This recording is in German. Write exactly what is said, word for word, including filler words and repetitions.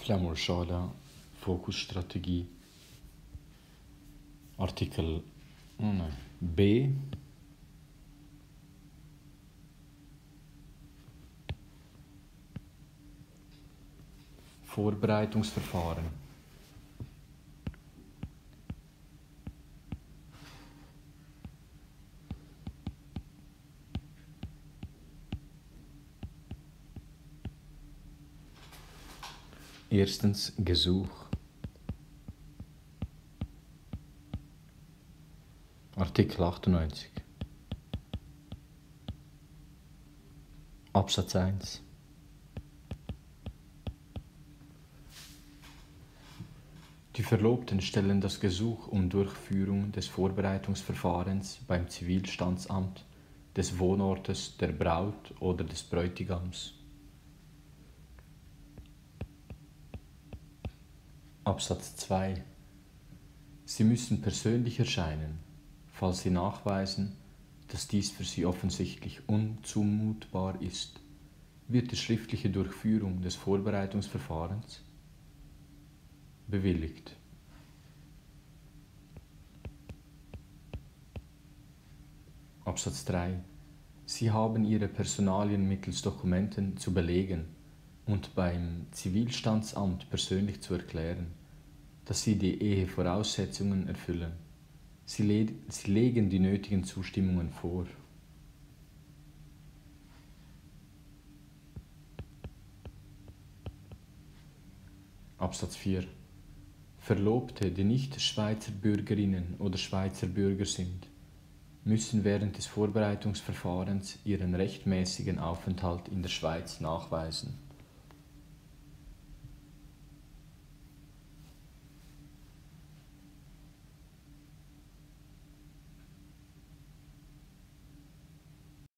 Flamurschala, Fokusstrategie, Artikel oh nein, B. Vorbereitungsverfahren. Erstens Gesuch. Artikel achtundneunzig. Absatz eins. Die Verlobten stellen das Gesuch um Durchführung des Vorbereitungsverfahrens beim Zivilstandsamt des Wohnortes der Braut oder des Bräutigams. Absatz zwei. Sie müssen persönlich erscheinen, falls Sie nachweisen, dass dies für Sie offensichtlich unzumutbar ist, wird die schriftliche Durchführung des Vorbereitungsverfahrens bewilligt. Absatz drei. Sie haben Ihre Personalien mittels Dokumenten zu belegen und beim Zivilstandsamt persönlich zu erklären, dass Sie die Ehevoraussetzungen erfüllen. Sie, le Sie legen die nötigen Zustimmungen vor. Absatz vier. Verlobte, die nicht Schweizer Bürgerinnen oder Schweizer Bürger sind, müssen während des Vorbereitungsverfahrens ihren rechtmäßigen Aufenthalt in der Schweiz nachweisen.